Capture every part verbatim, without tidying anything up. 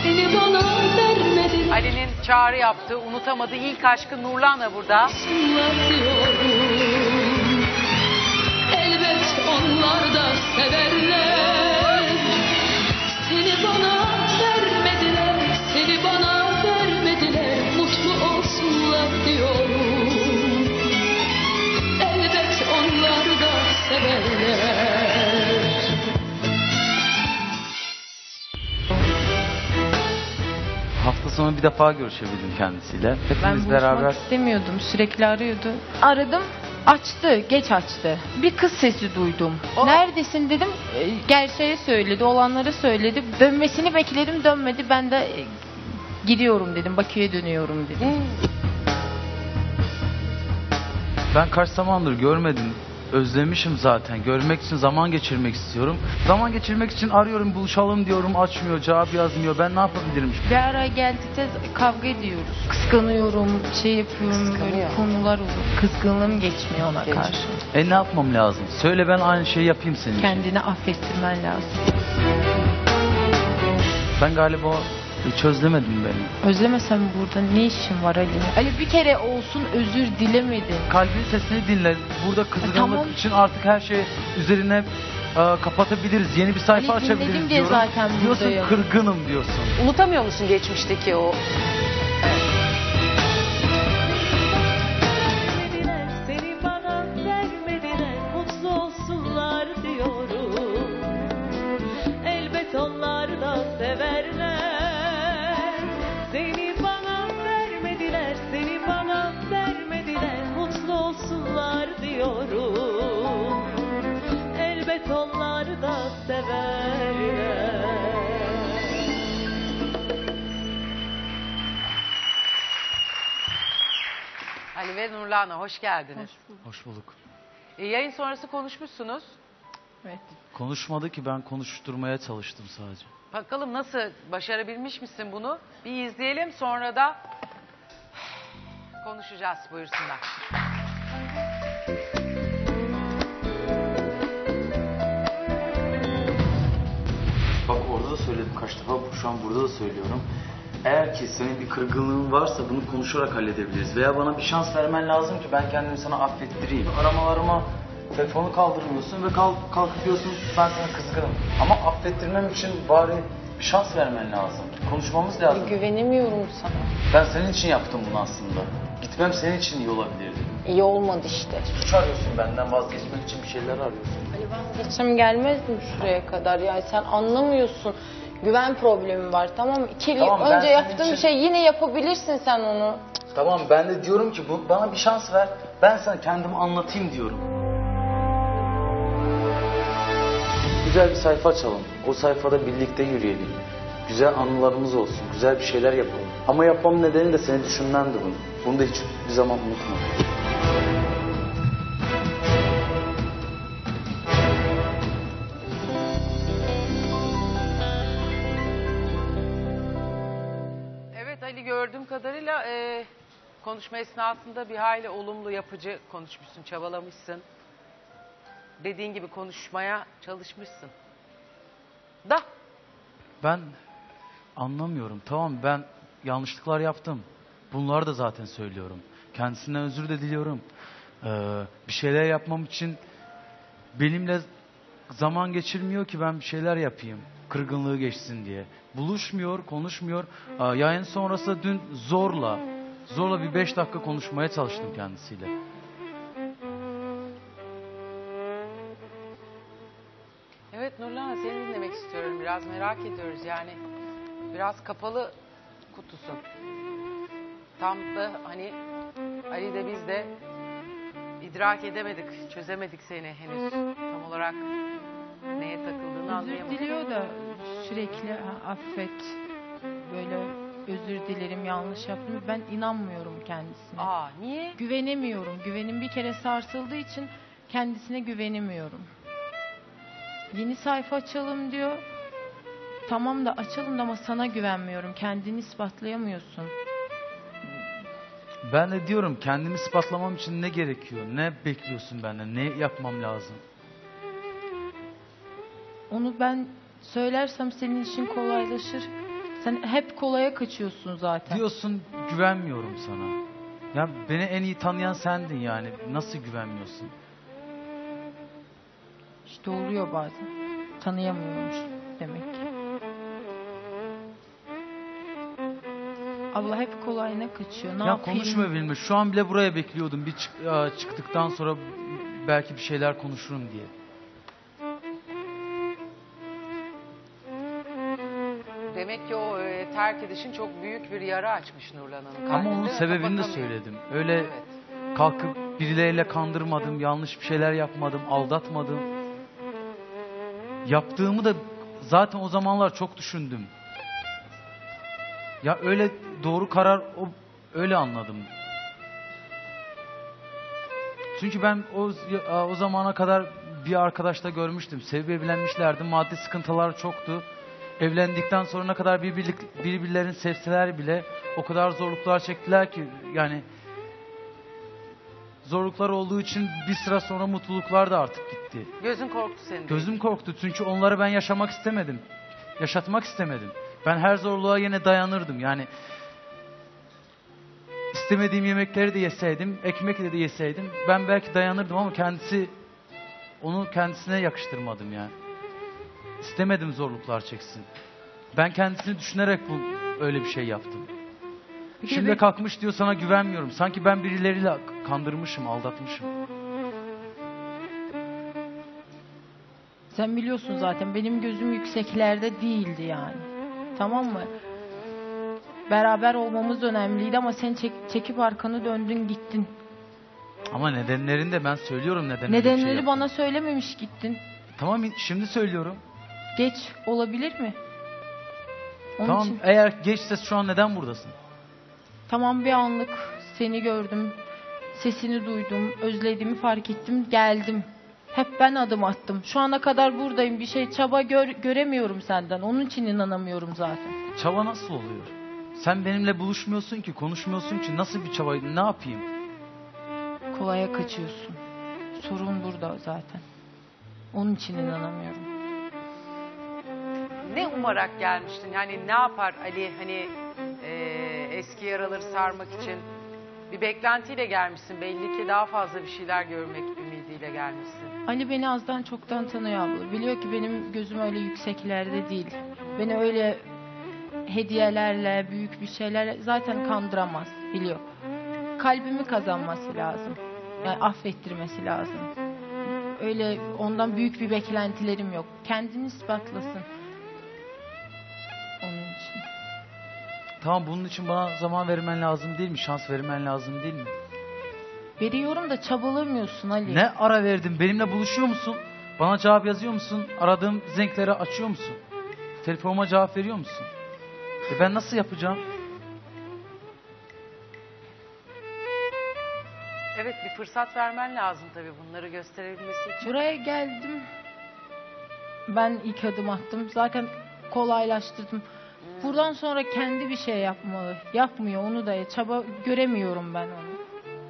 seni bana vermediler. Ali'nin çağrı yaptığı, unutamadığı ilk aşkı Nurlan'la burada. Anlatıyorum. Elbet onlar da severler. Seni bana vermediler, seni bana vermediler. Mutlu olsunlar diyorum. Elbet onlar da severler. Hafta sonu bir defa görüşebildim kendisiyle. Ben Hepimiz buluşmak beraber. istemiyordum. Sürekli arıyordu. Aradım. Açtı. Geç açtı. Bir kız sesi duydum. O- Neredesin dedim. E, Gerçeği söyledi. Olanları söyledi. Dönmesini bekledim. Dönmedi. Ben de e, gidiyorum dedim. Bakü'ye dönüyorum dedim. Ben kaç zamandır görmedim. Özlemişim zaten. Görmek için zaman geçirmek istiyorum. Zaman geçirmek için arıyorum, buluşalım diyorum. Açmıyor, cevap yazmıyor. Ben ne yapabilirim? Bir ara geldikçe kavga ediyoruz. Kıskanıyorum. Şey yapıyorum. Böyle konular olur. Kızgınlığım geçmiyor ona karşı. E ne yapmam lazım? Söyle, ben aynı şeyi yapayım senin için. Kendini affettirmen lazım. Ben galiba hiç özlemedin beni. Özlemesem burada ne işin var Ali? Ali bir kere olsun özür dilemedi. Kalbin sesini dinle. Burada kızgınlık tamam. için artık her şeyi üzerine e, kapatabiliriz. Yeni bir sayfa Ali, açabiliriz dinledim diye diyorum. zaten Diyorsun buradayım. kırgınım diyorsun. Unutamıyor musun geçmişteki o? Seni bana vermediler, mutlu olsunlar diyorum. Elbet onlar da severler. Seni bana vermediler, seni bana vermediler, mutlu olsunlar diyorum. Elbet onlar da severler. Ali ve Nurlan'a hoş geldiniz. Hoş bulduk. E, yayın sonrası konuşmuşsunuz. Evet. Konuşmadı ki, ben konuşturmaya çalıştım sadece. Bakalım nasıl başarabilmiş misin bunu? Bir izleyelim, sonra da konuşacağız. Buyursunlar. Bak, orada da söyledim kaç defa, şu an burada da söylüyorum. Eğer ki senin bir kırgınlığın varsa bunu konuşarak halledebiliriz. Veya bana bir şans vermen lazım ki ben kendimi sana affettireyim. Aramalarıma telefonu kaldırmıyorsun ve kalk, kalkıp diyorsun ben sana kızgınım. Ama affettirmem için bari bir şans vermen lazım. Konuşmamız lazım. Güvenemiyorum sana. Ben senin için yaptım bunu aslında. Gitmem senin için iyi olabilirdi. İyi olmadı işte. Suç arıyorsun benden, vazgeçmek için bir şeyler arıyorsun. Ali vazgeçim gelmez mi şuraya kadar? Yani sen anlamıyorsun. Güven problemi var, tamam mı? İki yıl Tamam, ben önce senin yaptığım için- şey, yine yapabilirsin sen onu. Tamam, ben de diyorum ki bu, bana bir şans ver. Ben sana kendimi anlatayım diyorum. Güzel bir sayfa açalım. O sayfada birlikte yürüyelim. Güzel anılarımız olsun. Güzel bir şeyler yapalım. Ama yapmam nedeni de seni düşünmemdi bunu. Bunu da hiç bir zaman unutma. Evet Ali, gördüğüm kadarıyla e, konuşma esnasında bir hayli olumlu, yapıcı konuşmuşsun, çabalamışsın. Dediğin gibi konuşmaya çalışmışsın. Da Ben anlamıyorum. Tamam, ben yanlışlıklar yaptım. Bunları da zaten söylüyorum. Kendisinden özür de diliyorum. Ee, bir şeyler yapmam için benimle zaman geçirmiyor ki ben bir şeyler yapayım. Kırgınlığı geçsin diye. Buluşmuyor, konuşmuyor. Ee, yayın sonrası dün zorla, zorla bir beş dakika konuşmaya çalıştım kendisiyle. evet Nurlan, seni dinlemek istiyorum. Biraz merak ediyoruz yani. Biraz kapalı kutusun. Tam da hani Ali de biz de idrak edemedik, çözemedik seni henüz. Tam olarak neye takıldığını Özür anlayamadık. diliyor da sürekli "Ha, affet, böyle özür dilerim, yanlış yaptım." Ben inanmıyorum kendisine. Aa, niye? Güvenemiyorum. Güvenim bir kere sarsıldığı için kendisine güvenemiyorum. Yeni sayfa açalım diyor. Tamam da açalım da ama sana güvenmiyorum. Kendini ispatlayamıyorsun. Ben de diyorum, kendimi ispatlamam için ne gerekiyor? Ne bekliyorsun benden? Ne yapmam lazım? Onu ben söylersem senin işin kolaylaşır. Sen hep kolaya kaçıyorsun zaten. Diyorsun güvenmiyorum sana. Ya beni en iyi tanıyan sendin yani. Nasıl güvenmiyorsun? İşte oluyor bazen. Tanıyamıyormuş demek ki. Abla hep kolayına kaçıyor. Ne ya yapayım? konuşma benimle. Şu an bile buraya bekliyordum. Bir çık- ya çıktıktan sonra belki bir şeyler konuşurum diye. Demek ki o e, terk edişin çok büyük bir yara açmış Nurlan'ın kalbinde. Ama onun ve sebebini de kapatamıyor. söyledim. Öyle Evet. kalkıp birileriyle kandırmadım, yanlış bir şeyler yapmadım, aldatmadım. Yaptığımı da zaten o zamanlar çok düşündüm. Ya öyle doğru karar o öyle anladım. Çünkü ben o o zamana kadar bir arkadaşla görmüştüm. Sevip evlenmişlerdi. Maddi sıkıntılar çoktu. Evlendikten sonra ne kadar birbirlik, birbirlerini sevseler bile o kadar zorluklar çektiler ki yani zorluklar olduğu için bir sıra sonra mutluluklar da artık gitti. Gözün korktu senin. de. Gözüm korktu çünkü onları ben yaşamak istemedim. Yaşatmak istemedim. Ben her zorluğa yine dayanırdım. Yani istemediğim yemekleri de yeseydim, ekmekle de yeseydim ben belki dayanırdım ama kendisi onu kendisine yakıştırmadım yani. İstemedim zorluklar çeksin. Ben kendisini düşünerek bu öyle bir şey yaptım. Peki Şimdi ben- kalkmış diyor sana güvenmiyorum. Sanki ben birileriyle kandırmışım, aldatmışım. Sen biliyorsun zaten benim gözüm yükseklerde değildi yani. Tamam mı? Beraber olmamız önemliydi ama sen çek- çekip arkanı döndün gittin. Ama nedenlerini de ben söylüyorum neden öyle bir şey Nedenleri yaptım. bana söylememiş gittin. Tamam şimdi söylüyorum. Geç olabilir mi? Onun Tamam için eğer geçse şu an neden buradasın? tamam bir anlık seni gördüm. Sesini duydum. Özlediğimi fark ettim. Geldim. Hep ben adım attım. Şu ana kadar buradayım. Bir şey çaba gör- göremiyorum senden. Onun için inanamıyorum zaten. Çaba nasıl oluyor? Sen benimle buluşmuyorsun ki, konuşmuyorsun ki. Nasıl bir çaba? Ne yapayım? Kolaya kaçıyorsun. Sorun burada zaten. Onun için inanamıyorum. Ne umarak gelmiştin? Yani ne yapar Ali hani e, eski yaraları sarmak için bir beklentiyle gelmişsin. Belli ki daha fazla bir şeyler görmek ümidiyle gelmişsin. Ali beni azdan çoktan tanıyor abla. Biliyor ki benim gözüm öyle yükseklerde değil. Beni öyle hediyelerle, büyük bir şeylerle zaten kandıramaz. Biliyor. Kalbimi kazanması lazım. Yani affettirmesi lazım. Öyle ondan büyük bir beklentilerim yok. Kendini ispatlasın. Onun için. Tamam bunun için bana zaman vermen lazım değil mi? Şans vermen lazım değil mi? Veriyorum da çabalamıyorsun Ali. Ne ara verdin? Benimle buluşuyor musun? Bana cevap yazıyor musun? Aradığım zenkleri açıyor musun? Telefonuma cevap veriyor musun? E ben nasıl yapacağım? Evet bir fırsat vermen lazım tabii bunları gösterebilmesi için. Buraya geldim. Ben ilk adım attım. Zaten kolaylaştırdım. Buradan sonra kendi bir şey yapmalı. Yapmıyor onu da. Çaba göremiyorum ben onu.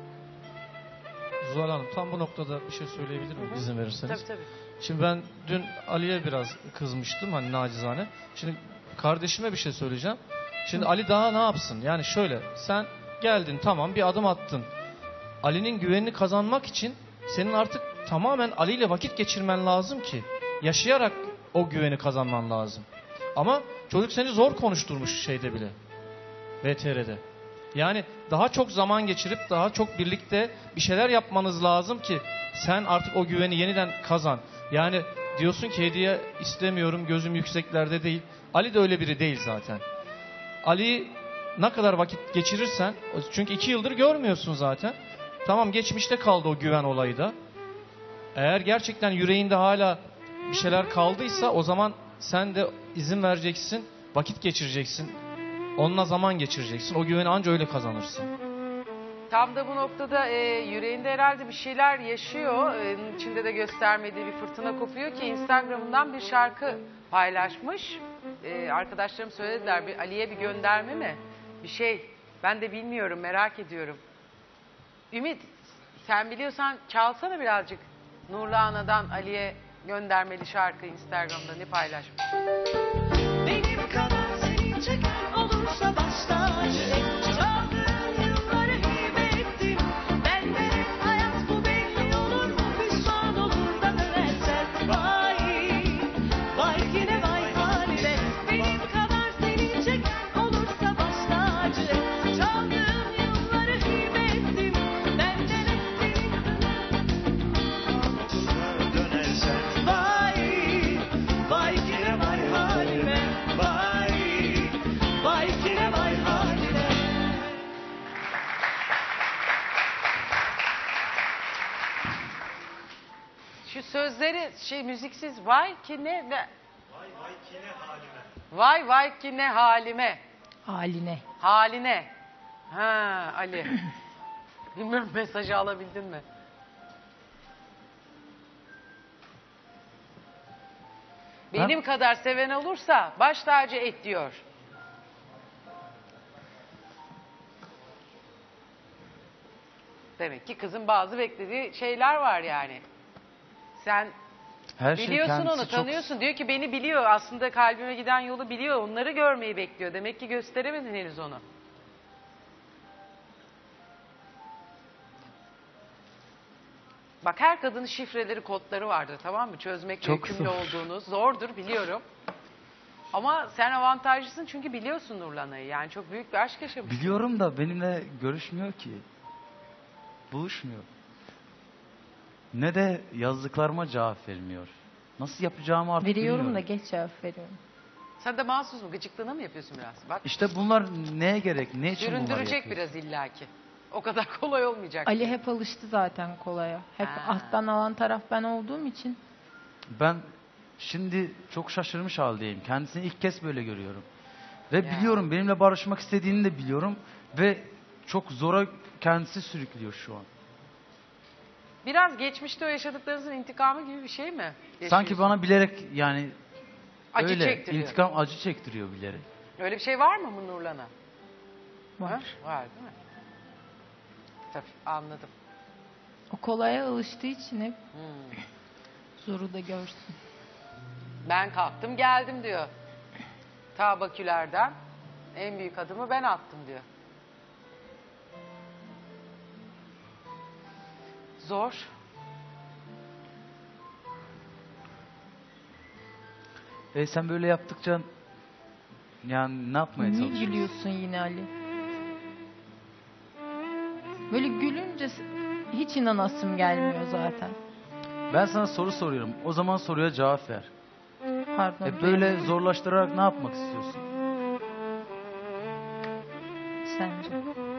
Zuhal Hanım tam bu noktada bir şey söyleyebilir miyim izin verirseniz? Tabii tabii. Şimdi ben dün Ali'ye biraz kızmıştım hani nacizane. Şimdi kardeşime bir şey söyleyeceğim. Şimdi Ali daha ne yapsın? Yani şöyle sen geldin tamam bir adım attın. Ali'nin güvenini kazanmak için senin artık tamamen Ali ile vakit geçirmen lazım ki yaşayarak o güveni kazanman lazım. Ama çocuk seni zor konuşturmuş şeyde bile. V T R'de. Yani daha çok zaman geçirip daha çok birlikte bir şeyler yapmanız lazım ki sen artık o güveni yeniden kazan. Yani diyorsun ki hediye istemiyorum, gözüm yükseklerde değil. Ali de öyle biri değil zaten. Ali'yi ne kadar vakit geçirirsen, çünkü iki yıldır görmüyorsun zaten. Tamam geçmişte kaldı o güven olayı da. Eğer gerçekten yüreğinde hala bir şeyler kaldıysa o zaman sen de izin vereceksin, vakit geçireceksin. Onunla zaman geçireceksin. O güveni anca öyle kazanırsın. Tam da bu noktada e, yüreğinde herhalde bir şeyler yaşıyor. E, içinde de göstermediği bir fırtına kopuyor ki Instagram'dan bir şarkı paylaşmış. E, arkadaşlarım söylediler bir Ali'ye bir gönderme mi? Bir şey. Ben de bilmiyorum merak ediyorum. Ümit sen biliyorsan çalsana birazcık. Nurlu Ana'dan Ali'ye göndermeli şarkı Instagram'da ne paylaşmış? Benim kadar seni çeken sözleri şey müziksiz vay ki ne, ne? Vay vay ki ne halime. Vay vay ki ne halime. Haline. Haline. Ha Ali. Bilmiyorum mesajı alabildin mi? Benim kadar seven olursa baş tacı et diyor. Demek ki kızın bazı beklediği şeyler var yani. Sen Her şey biliyorsun kendisi onu, çok- tanıyorsun. Diyor ki beni biliyor. Aslında kalbime giden yolu biliyor. Onları görmeyi bekliyor. Demek ki gösteremedin henüz onu. Bak her kadının şifreleri, kodları vardır, tamam mı? Çözmek Çok yükümlü zor. olduğunu. Zordur biliyorum. Ama sen avantajlısın çünkü biliyorsun Nurlan'ı. Yani çok büyük bir aşk yaşamışsın. Biliyorum da benimle görüşmüyor ki. Buluşmuyor. Ne de yazdıklarıma cevap vermiyor. Nasıl yapacağımı artık Veriyorum bilmiyorum. da geç cevap veriyorum. Sen de mahsus mu? Gıcıklığına mı yapıyorsun biraz? Bak İşte bunlar neye gerek? Ne için bunları süründürecek yapıyorsun? biraz illaki. O kadar kolay olmayacak. Ali hep alıştı zaten kolaya. Hep Ha. alttan alan taraf ben olduğum için. Ben şimdi çok şaşırmış haldeyim. Kendisini ilk kez böyle görüyorum. Ve Ya. biliyorum benimle barışmak istediğini de biliyorum. Ve çok zora kendisi sürüklüyor şu an. Biraz geçmişte o yaşadıklarınızın intikamı gibi bir şey mi? Sanki yaşıyorsun? bana bilerek yani acı öyle çektiriyor. intikam acı çektiriyor bilerek. Öyle bir şey var mı bu Nurlan'a? Var. Ha? Var değil mi? Tabii anladım. O kolaya alıştığı için hep Hmm. zoru da görsün. Ben kalktım geldim diyor. Ta Baküler'den en büyük adımı ben attım diyor. Zor. E sen böyle yaptıkça yani ne yapmaya Niye çalışıyorsun? gülüyorsun yine Ali? Böyle gülünce hiç inanasım gelmiyor zaten. Ben sana soru soruyorum. O zaman soruya cevap ver. Pardon. Hep böyle zorlaştırarak ne yapmak istiyorsun? Sence?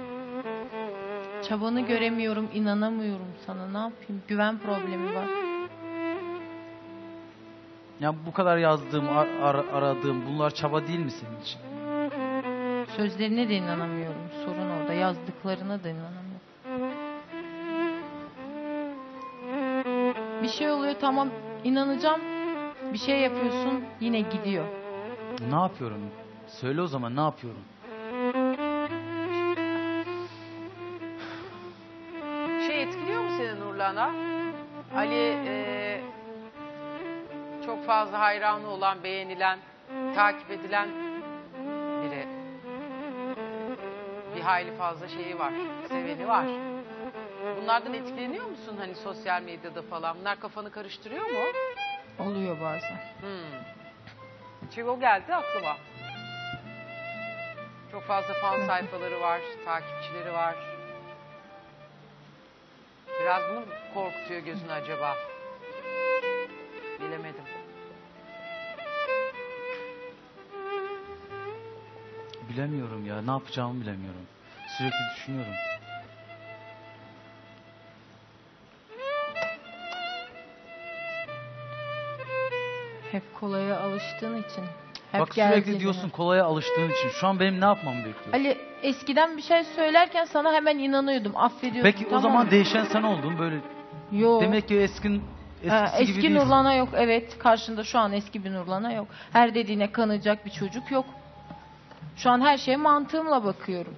Çabanı göremiyorum, inanamıyorum sana. Ne yapayım? Güven problemi var. Ya bu kadar yazdığım, ar- ar- aradığım bunlar çaba değil mi senin için? Sözlerine de inanamıyorum. Sorun orada. Yazdıklarına da inanamıyorum. Bir şey oluyor, tamam inanacağım. Bir şey yapıyorsun, yine gidiyor. Ne yapıyorum? Söyle o zaman ne yapıyorum? Şey etkiliyor mu seni Nurlan'a? Ali e, çok fazla hayranı olan, beğenilen, takip edilen biri. Bir hayli fazla şeyi var, seveni var. Bunlardan etkileniyor musun hani sosyal medyada falan? Bunlar kafanı karıştırıyor mu? Oluyor bazen. Hmm. Çünkü o geldi aklıma. Çok fazla fan sayfaları var, takipçileri var. Biraz bunu mu korkutuyor gözünü acaba? Bilemedim. Bilemiyorum ya. Ne yapacağımı bilemiyorum. Sürekli düşünüyorum. Hep kolaya alıştığın için. Hep Bak gel sürekli gelene. diyorsun kolaya alıştığın için. Şu an benim ne yapmamı bekliyorsun? Ali eskiden bir şey söylerken sana hemen inanıyordum, affediyordum. Peki o tamam zaman mı? değişen sen oldun böyle. Yok. Demek ki eskin eskisi Ha, gibi eski değilsin. Nurlan'a yok, evet. Karşında şu an eski bir Nurlan'a yok. Her dediğine kanacak bir çocuk yok. Şu an her şeye mantığımla bakıyorum.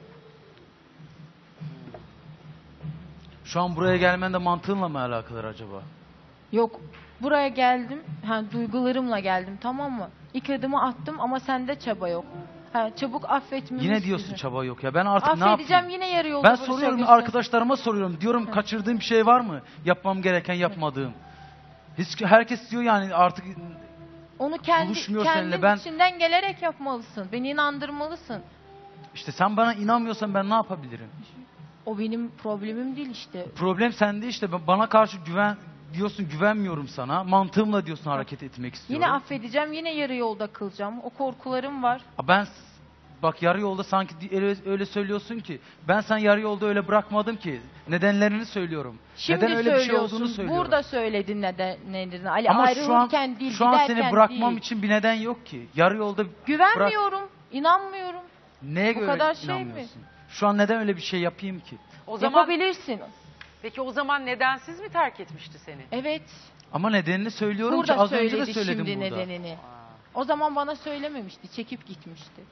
Şu an buraya gelmen de mantığınla mı alakalı acaba? Yok, buraya geldim, ha, duygularımla geldim, tamam mı? İlk adımı attım ama sende çaba yok. Ha, çabuk affetmemi Yine istiyorsun. diyorsun çaba yok ya. Ben artık ne Affedeceğim, yapayım? yine yarı yolda Ben bırakıyorsun. soruyorum arkadaşlarıma soruyorum. Diyorum kaçırdığım bir şey var mı? Yapmam gereken yapmadığım. Hiç herkes diyor yani artık Onu kendi, buluşmuyor kendin seninle, ben- içinden gelerek yapmalısın. Beni inandırmalısın. işte sen bana inanmıyorsan ben ne yapabilirim? O benim problemim değil işte. Problem sende işte. Ben- Bana karşı güven diyorsun, güvenmiyorum sana. Mantığımla diyorsun hareket etmek istiyorum. Yine affedeceğim, yine yarı yolda kılacağım. O korkularım var. Aa, Ben Bak yarı yolda sanki öyle, öyle söylüyorsun ki. Ben sen yarı yolda öyle bırakmadım ki. Nedenlerini söylüyorum. Şimdi Neden öyle bir şey söylüyorsun. olduğunu söylüyorum. Burada söyledin nedenlerini. Ali Ama şu an, ayrılırken değil, şu an giderken seni bırakmam değil. için bir neden yok ki. Yarı yolda bırak. Güvenmiyorum, inanmıyorum. Neye Bu göre kadar şey mi? inanmıyorsun? Şu an neden öyle bir şey yapayım ki? O zaman Yapabilirsin. peki o zaman nedensiz mi terk etmişti seni? Evet. Ama nedenini söylüyorum Burada ki az önce de söyledi söyledim şimdi burada. nedenini. O zaman bana söylememişti, çekip gitmişti.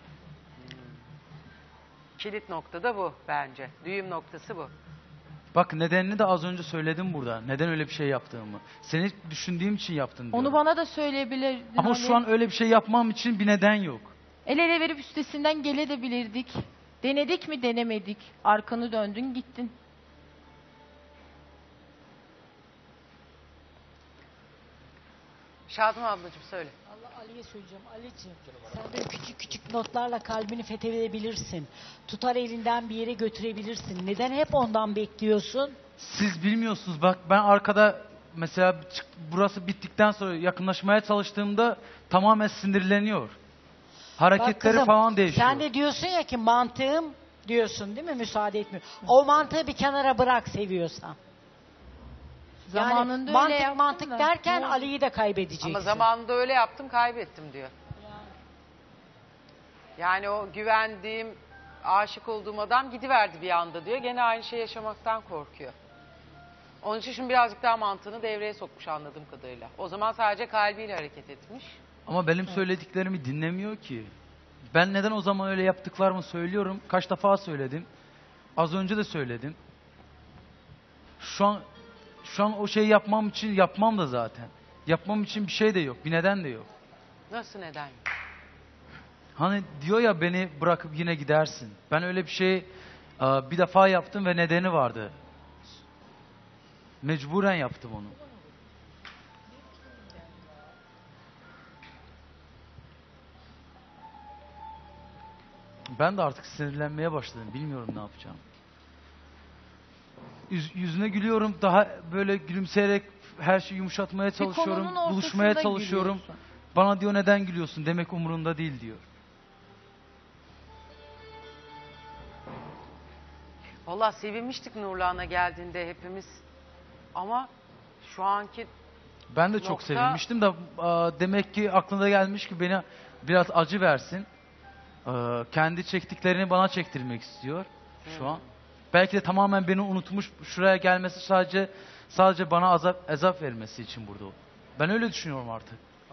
Kilit nokta da bu bence. Düğüm noktası bu. Bak nedenini de az önce söyledim burada. Neden öyle bir şey yaptığımı. Seni düşündüğüm için yaptın diyorum. Onu bana da söyleyebilirdin. Ama Ali. şu an öyle bir şey yapmam için bir neden yok. El ele verip üstesinden gelebilirdik. Denedik mi denemedik. Arkanı döndün gittin. Şadım ablacığım söyle. Allah Ali'ye söyleyeceğim. Ali'ciğim sen böyle küçük küçük notlarla kalbini fethedebilirsin. Tutar elinden bir yere götürebilirsin. Neden hep ondan bekliyorsun? Siz bilmiyorsunuz bak ben arkada mesela çık- burası bittikten sonra yakınlaşmaya çalıştığımda tamamen sinirleniyor. Hareketleri Bak kızım, falan değişiyor. sen de diyorsun ya ki mantığım diyorsun değil mi? Müsaade etmiyor. O mantığı bir kenara bırak seviyorsan. Zamanında Yani öyle mantık yaptım mantık da. derken Ne oldu? Ali'yi de kaybedeceksin. Ama zamanında öyle yaptım kaybettim diyor. Yani o güvendiğim, aşık olduğum adam gidiverdi bir anda diyor. Gene aynı şey yaşamaktan korkuyor. Onun için şimdi birazcık daha mantığını devreye sokmuş anladığım kadarıyla. O zaman sadece kalbiyle hareket etmiş. Ama benim söylediklerimi dinlemiyor ki. Ben neden o zaman öyle yaptıklarımı söylüyorum. Kaç defa söyledim. Az önce de söyledim. Şu an şu an o şeyi yapmam için yapmam da zaten. Yapmam için bir şey de yok. Bir neden de yok. Nasıl neden yok? Hani diyor ya beni bırakıp yine gidersin. Ben öyle bir şey e, bir defa yaptım ve nedeni vardı. Mecburen yaptım onu. Ben de artık sinirlenmeye başladım. Bilmiyorum ne yapacağım. Yüz- yüzüne gülüyorum. Daha böyle gülümseyerek her şeyi yumuşatmaya çalışıyorum. konunun ortasında Buluşmaya çalışıyorum. gülüyorsun. Bana diyor neden gülüyorsun? Demek umurunda değil diyor. Vallahi sevinmiştik Nurlan'a geldiğinde hepimiz. Ama şu anki Ben de çok Nokta- sevinmiştim de aa, demek ki aklına gelmiş ki beni biraz acı versin. Aa, kendi çektiklerini bana çektirmek istiyor şu an. Belki de tamamen beni unutmuş, şuraya gelmesi sadece sadece bana azap azap vermesi için burada o. Ben öyle düşünüyorum artık. Oo.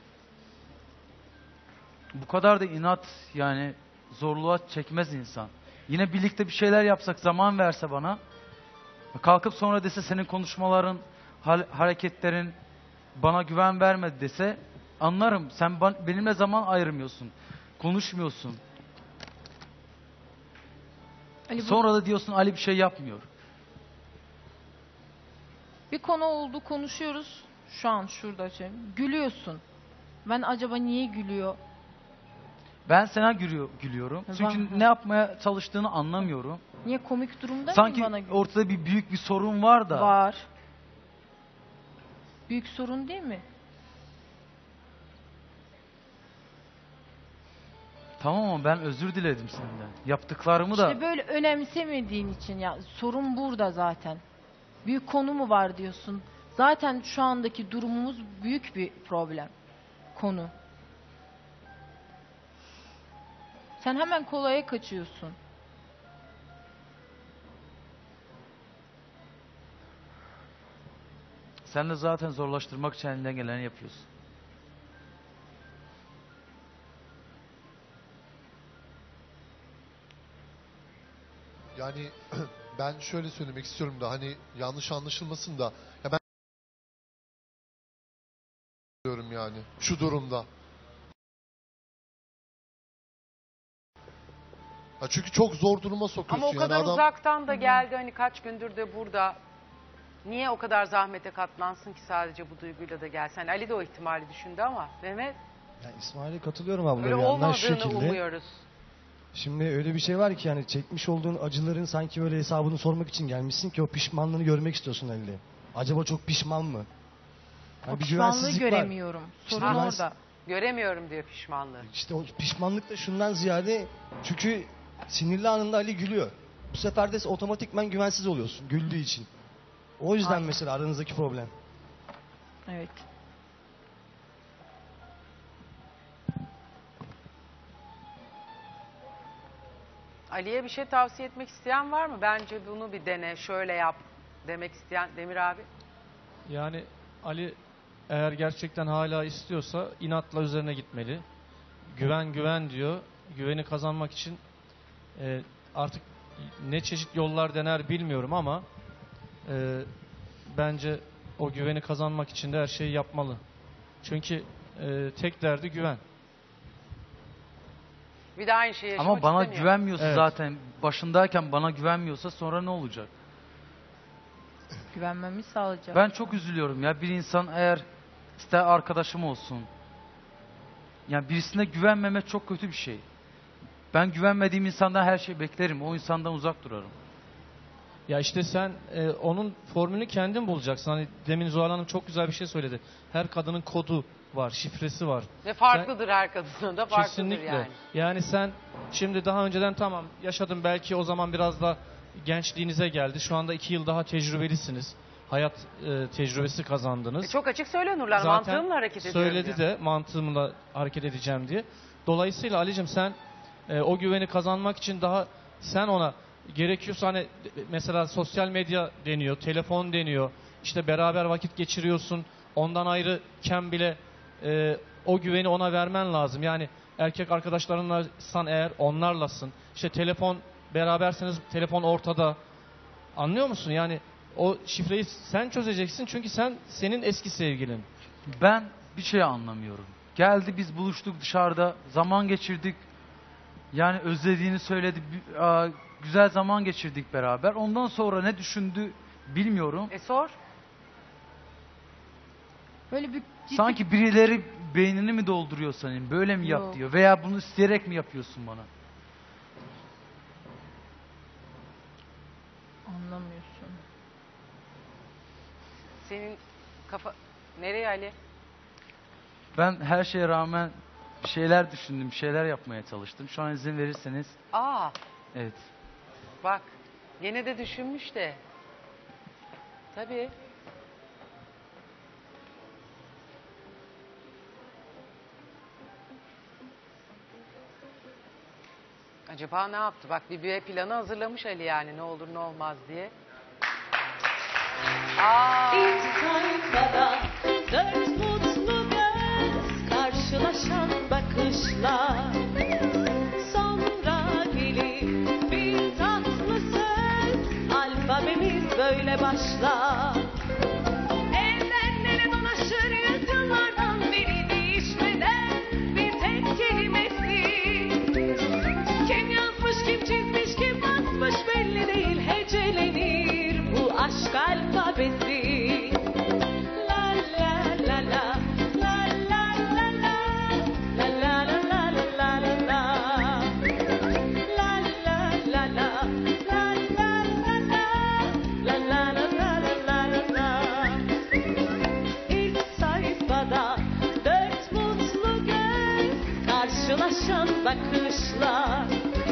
Bu kadar da inat yani zorluğa çekmez insan. Yine birlikte bir şeyler yapsak, zaman verse bana, kalkıp sonra dese senin konuşmaların, hal- hareketlerin bana güven vermedi dese anlarım. Sen ban- benimle zaman ayırmıyorsun, konuşmuyorsun. Ali, bu- Sonra da diyorsun Ali bir şey yapmıyor. bir konu oldu konuşuyoruz. Şu an şurada şey. Gülüyorsun. Ben acaba niye gülüyor? Ben sana gülüyor, gülüyorum. Çünkü Vah. ne yapmaya çalıştığını anlamıyorum. Niye komik durumda Sanki mı bana gülüyor? ortada bir büyük bir sorun var da. Var. Büyük sorun değil mi? Tamam ama ben özür diledim senden. Yaptıklarımı da İşte böyle önemsemediğin için ya sorun burada zaten. Büyük konu mu var diyorsun. Zaten şu andaki durumumuz büyük bir problem. Konu. Sen hemen kolaya kaçıyorsun. sen de zaten zorlaştırmak için elinden geleni yapıyorsun. Yani ben şöyle söylemek istiyorum da hani yanlış anlaşılmasın da ya ben diyorum yani şu durumda. Ya çünkü çok zor duruma sokuyorsun Ama o yani kadar adam. uzaktan da geldi hani kaç gündür de burada. Niye o kadar zahmete katlansın ki sadece bu duyguyla da gelsin? Hani Ali de o ihtimali düşündü ama Mehmet Yani İsmail'e katılıyorum abla. öyle bir yandan şu olmadığını şekilde. umuyoruz. Şimdi öyle bir şey var ki yani çekmiş olduğun acıların sanki böyle hesabını sormak için gelmişsin ki o pişmanlığını görmek istiyorsun elde. Acaba çok pişman mı? O Yani bir pişmanlığı güvensizlik var. göremiyorum. İşte Sorun güvens- orada. Göremiyorum diyor pişmanlığı. İşte o pişmanlık da şundan ziyade çünkü sinirli anında Ali gülüyor. Bu sefer de otomatikman güvensiz oluyorsun güldüğü için. O yüzden Aynen. mesela aranızdaki problem. Evet. Ali'ye bir şey tavsiye etmek isteyen var mı? Bence bunu bir dene, şöyle yap demek isteyen Demir abi. Yani Ali eğer gerçekten hala istiyorsa inatla üzerine gitmeli. Güven güven diyor. Güveni kazanmak için e, artık ne çeşit yollar dener bilmiyorum ama e, bence o güveni kazanmak için de her şeyi yapmalı. Çünkü e, tek derdi güven. Bir de aynı şeyi yaşamak Ama bana istemiyor. güvenmiyorsa Evet. zaten başındayken bana güvenmiyorsa sonra ne olacak? Güvenmemi sağlayacak. Ben çok üzülüyorum ya bir insan eğer ister arkadaşım olsun. Yani birisine güvenmemek çok kötü bir şey. Ben güvenmediğim insandan her şeyi beklerim. O insandan uzak durarım. Ya işte sen e, onun formülünü kendin bulacaksın. Hani demin Zuhal Hanım çok güzel bir şey söyledi. Her kadının kodu var, şifresi var. Ve farklıdır her kadının da farklıdır Kesinlikle. yani. Yani sen şimdi daha önceden tamam yaşadın belki o zaman biraz da gençliğinize geldi. Şu anda iki yıl daha tecrübelisiniz. Hayat e, tecrübesi kazandınız. E çok açık söylüyor Nurlan. Zaten Mantığımla hareket ediyorum söyledi diyor. de mantığımla hareket edeceğim diye. Dolayısıyla Ali'cim sen e, o güveni kazanmak için daha sen ona gerekiyorsa hani mesela sosyal medya deniyor, telefon deniyor. İşte beraber vakit geçiriyorsun. Ondan ayrıken bile e, o güveni ona vermen lazım. Yani erkek arkadaşlarınlasan eğer onlarlasın. İşte telefon beraberseniz telefon ortada. Anlıyor musun? Yani o şifreyi sen çözeceksin çünkü sen senin eski sevgilin. Ben bir şey anlamıyorum. Geldi biz buluştuk dışarıda zaman geçirdik. Yani özlediğini söyledi. bi- aa, Güzel zaman geçirdik beraber. Ondan sonra ne düşündü bilmiyorum. E sor. Böyle bir ciddi Sanki birileri beynini mi dolduruyor senin? Böyle mi yap Yok. diyor. Veya bunu isteyerek mi yapıyorsun bana? anlamıyorsun. Senin kafa... Nereye Ali? Ben her şeye rağmen bir şeyler düşündüm, bir şeyler yapmaya çalıştım. Şu an izin verirseniz, Aa evet. bak. Yine de düşünmüş de. Tabii. Acaba ne yaptı? Bak bir B planı hazırlamış Ali yani ne olur ne olmaz diye. Aa, İlk sayfada dört mutlu göz karşılaşan bakışlar. Sonra gelir bir tatlı söz, alfabemiz böyle başlar. Evrenlere dolaşır yüzyıllardan beri değişmeden bir tek kelimesi. Kim yazmış, kim çizmiş, kim basmış belli değil, hecelenir bu aşk alfabesi. La la la la, la la la la, la la la la la la la. La la la la, la la la la, la la la la la la. İlk sayfada dört mutlu göz karşılaşan bakışlar.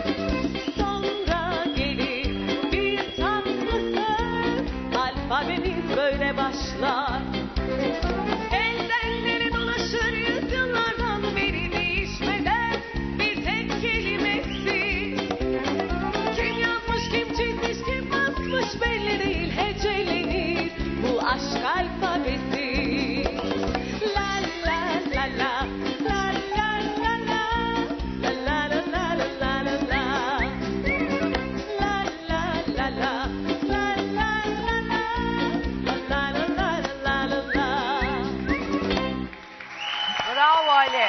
Sonra gelir bir tatlı söz, alfabemiz böyle başlar. Eldenleri dolaşır yüzyıllardan beri değişmeden bir tek kelimesi. Kim yazmış, kim çizmiş, kim basmış belli değil, hecelenir bu aşk alfabesi. La la la la, la la la la, la la la la la la la. La la la la, la la la la, la la la la la la. bravo Ali.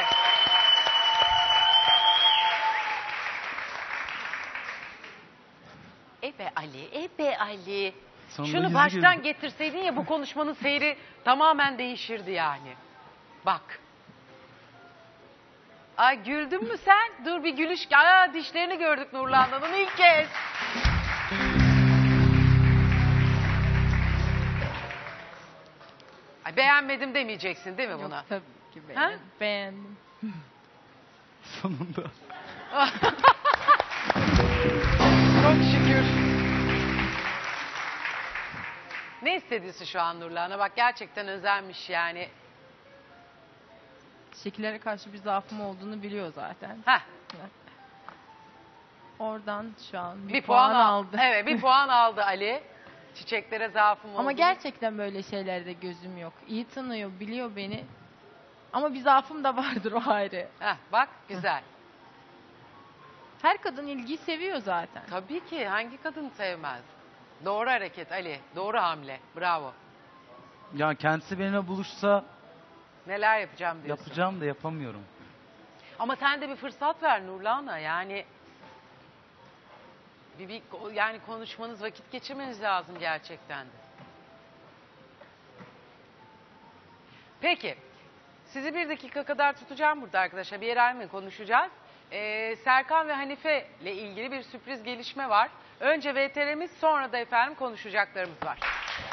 Ebe Ali, ebe Ali. Sonunda Şunu yüzü baştan güldü. getirseydin ya bu konuşmanın seyri tamamen değişirdi yani. Bak. Ay güldün mü sen? Dur bir gülüş. Aa, dişlerini gördük Nurlan'dan ilk kez. Ay, beğenmedim demeyeceksin değil mi buna? Yok tabii. ki Ha? beğendim. Beğendim. Sonunda. Çok şükür. Ne istediyorsun şu an Nurlan'a? Bak gerçekten özenmiş yani. Şekillere karşı bir zaafım olduğunu biliyor zaten. Heh, Oradan şu an bir, bir puan, puan, al- aldı. Evet, bir puan aldı Ali. Çiçeklere zaafım oldu. Ama gerçekten böyle şeylerde gözüm yok. İyi tanıyor, biliyor beni. Ama bir zaafım da vardır, o ayrı. Heh, bak güzel. Her kadın ilgiyi seviyor zaten. Tabii ki hangi kadın sevmez? Doğru hareket Ali. Doğru hamle. Bravo. Ya kendisi benimle buluşsa Neler yapacağım diyorsun. yapacağım da yapamıyorum. Ama sen de bir fırsat ver Nurlan'a. Yani bir, bir yani konuşmanız, vakit geçirmeniz lazım gerçekten de. Peki. Sizi bir dakika kadar tutacağım burada arkadaşlar. Bir yere ayrılmayın, konuşacağız. Ee, Serkan ve Hanife ile ilgili bir sürpriz gelişme var. Önce V T R'miz, sonra da efendim konuşacaklarımız var.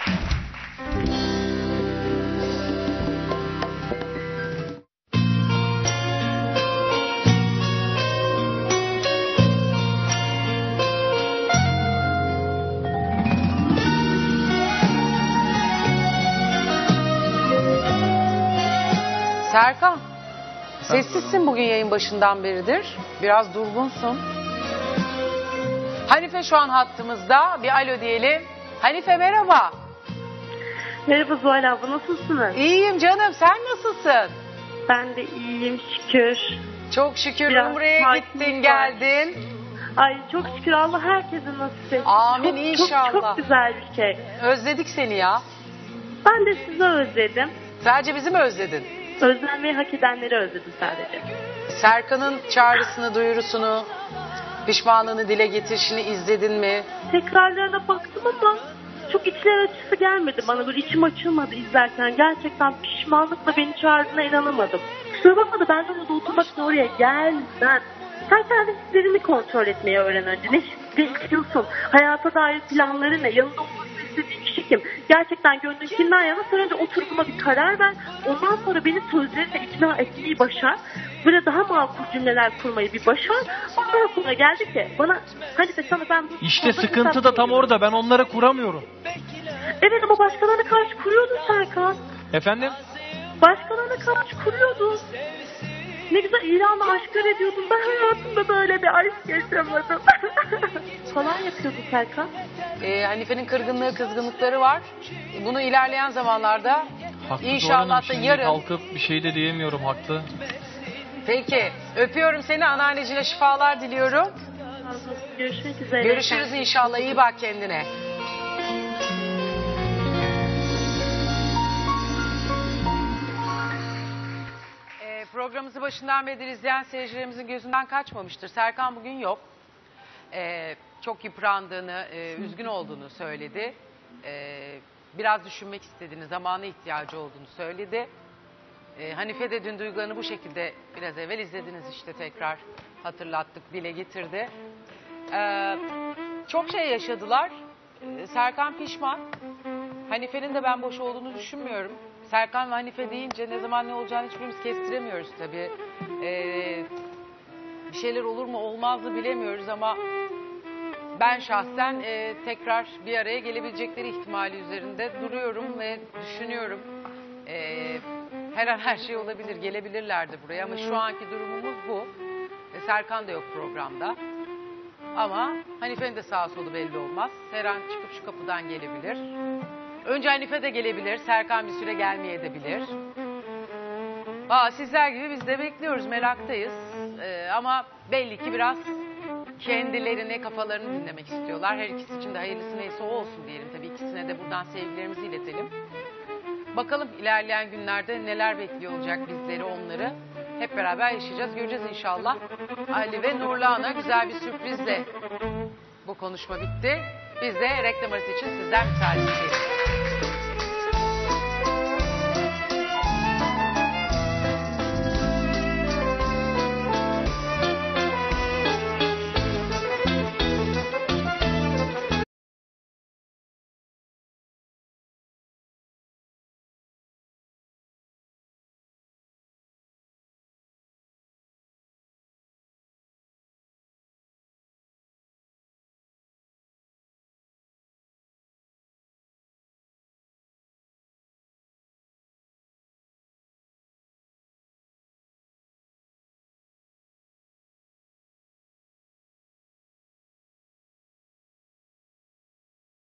Serkan, sessizsin bugün yayın başından beridir. Biraz durgunsun. Hanife şu an hattımızda. Bir alo diyelim. Hanife merhaba. Merhaba Zuhal abla, nasılsınız? İyiyim canım, sen nasılsın? Ben de iyiyim şükür. Çok şükür Biraz Umre'ye sakinlik gittin var. geldin. Ay çok şükür, Allah herkese nasip etsin. Amin, çok, inşallah. Çok, çok güzel bir şey. Özledik seni ya. Ben de sizi özledim. Sadece bizi mi özledin? Özlenmeyi hak edenleri özledim sadece. Serkan'ın çağrısını, duyurusunu, pişmanlığını dile getirişini izledin mi? Tekrarlarına baktım ama çok içler acısı gelmedi bana. Böyle içim açılmadı izlerken. Gerçekten pişmanlıkla beni çağırdığına inanamadım. Kusura bakma da ben de orada oturmak için oraya gelmem. Sen kendi hislerini kontrol etmeyi öğren önce. Ne, ne istiyorsun? Hayata dair planları ne? Yanında olmasını istediğin kişi kim? Gerçekten gönlün kimden yana? Sen önce oturduğuma bir karar ver. Ondan sonra beni sözlerinle ikna etmeyi başar. Böyle daha makul cümleler kurmayı bir başar. Ondan sonra geldi ki bana hadi de sana ben... İşte sıkıntı da tam orada. Ben onlara kuramıyorum. Evet ama başkalarına karşı kuruyordun Serkan. Efendim? Başkalarına karşı kuruyordun. Ne güzel ilanla aşklar ediyordun. Ben hayatımda böyle bir aşk yaşamadım. Falan yapıyordun Serkan. Ee, Hanife'nin kırgınlığı, kızgınlıkları var. Bunu ilerleyen zamanlarda Haklı inşallah da Şimdi yarın... kalkıp bir şey de diyemiyorum, haklı. Peki, öpüyorum seni. Anneannecine şifalar diliyorum. Görüşmek üzere. Görüşürüz inşallah. İyi bak kendine. Ee, programımızı başından beri izleyen seyircilerimizin gözünden kaçmamıştır. Serkan bugün yok. Ee, çok yıprandığını, e, üzgün olduğunu söyledi. Ee, biraz düşünmek istediğini, zamana ihtiyacı olduğunu söyledi. Ee, Hanife de dün duygularını bu şekilde biraz evvel izlediniz işte, tekrar hatırlattık, dile getirdi. Ee, çok şey yaşadılar. Ee, Serkan pişman. Hanife'nin de ben boş olduğunu düşünmüyorum. Serkan ve Hanife deyince ne zaman ne olacağını hiçbirimiz kestiremiyoruz tabii. Ee, bir şeyler olur mu olmaz mı bilemiyoruz ama ben şahsen e, tekrar bir araya gelebilecekleri ihtimali üzerinde duruyorum ve düşünüyorum. Ee, her an her şey olabilir, gelebilirlerdi buraya ama şu anki durumumuz bu. E, Serkan da yok programda. Ama Hanife'nin de sağa solu belli olmaz. Her an çıkıp şu kapıdan gelebilir. Önce Hanife de gelebilir, Serkan bir süre gelmeyebilir. Aa, sizler gibi biz de bekliyoruz, meraktayız. Ee, ama belli ki biraz kendilerini, kafalarını dinlemek istiyorlar. Her ikisi için de hayırlısı neyse o olsun diyelim. Tabii ikisine de buradan sevgilerimizi iletelim. Bakalım ilerleyen günlerde neler bekliyor olacak bizleri, onları. Hep beraber yaşayacağız, göreceğiz inşallah. Ali ve Nurlan'a güzel bir sürprizle bu konuşma bitti. Biz de reklam arası için sizden müsaade isteyelim.